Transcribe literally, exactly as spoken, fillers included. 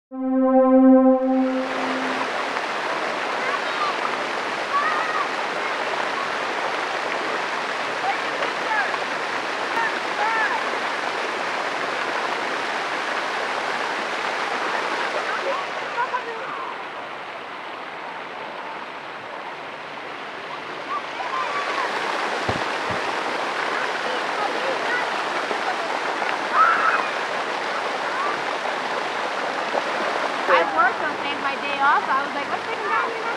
I worked on today's my day off. I was like, let's take him down here now.